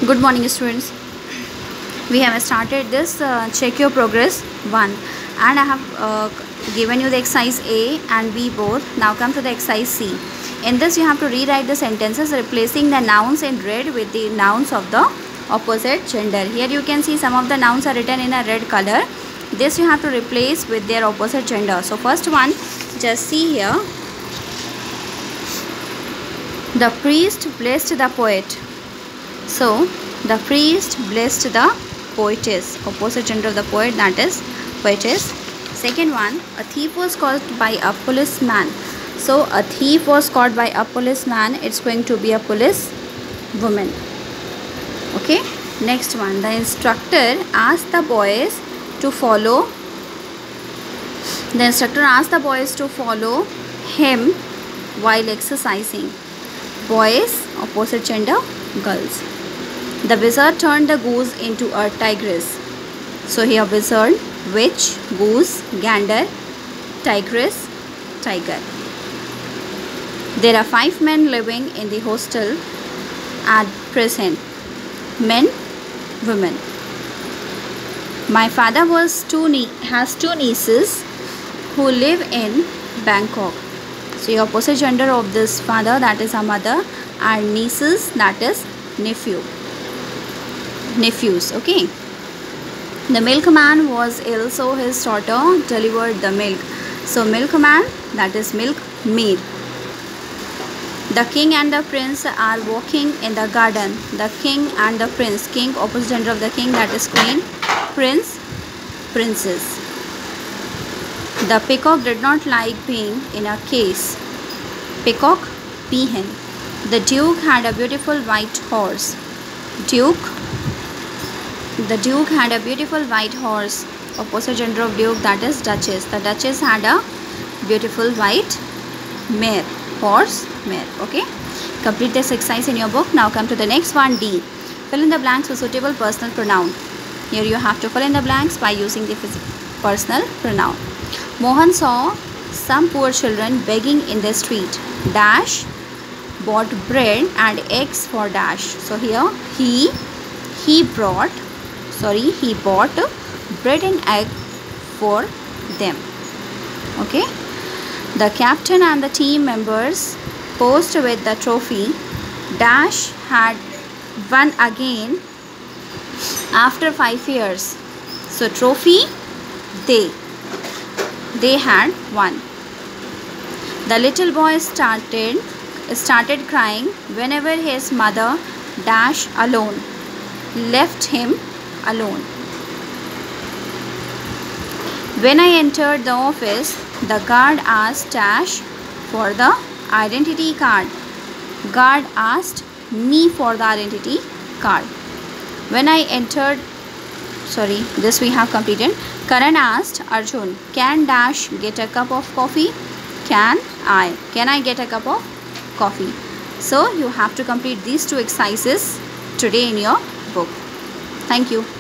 Good morning, students. We have started this check your progress 1, and I have given you the exercise A and B both. Now come to the exercise C. In this you have to rewrite the sentences replacing the nouns in red with the nouns of the opposite gender. Here you can see some of the nouns are written in a red color. This you have to replace with their opposite gender. So first one, just see here. The priest blessed the poet. So the priest blessed the poetess, opposite gender of the poet, that is poetess. Second one, a thief was caught by a policeman. So a thief was caught by a policeman, it's going to be a police woman. Okay, next one, the instructor asked the boys to follow. The instructor asked the boys to follow him while exercising. Boys, opposite gender, girls. The wizard turned the goose into a tigress. So here wizard, witch, goose, gander, tigress, tiger. There are 5 men living in the hostel at present. Men, women. My father has 2 nieces who live in Bangkok. So your opposite gender of this father, that is a mother, and nieces, that is nephews. Okay, the milkman was ill, so his daughter delivered the milk. So milkman, that is milkmaid. The king and the prince are walking in the garden. The king and the prince, king, opposite gender of the king, that is queen, prince, princess. The peacock did not like being in a case. Peacock, peahen. The duke had a beautiful white horse. The duke had a beautiful white horse. Opposite gender of duke, that is duchess. The duchess had a beautiful white mare. Horse, mare. Okay. Complete this exercise in your book. Now come to the next one, D. Fill in the blanks with suitable personal pronoun. Here you have to fill in the blanks by using the personal pronoun. Mohan saw some poor children begging in the street. Dash bought bread and eggs for Dash. So here he bought bread and egg for them. Okay. The captain and the team members posed with the trophy. Dash had won again after 5 years. So trophy, they had won. The little boy started crying whenever his mother Dash alone left him alone. When I entered the office, the guard asked Dash for the identity card. Guard asked me for the identity card. When I entered, this we have completed. Karan asked Arjun, can Dash get a cup of coffee? Can I get a cup of coffee? So you have to complete these 2 exercises today in your book. Thank you.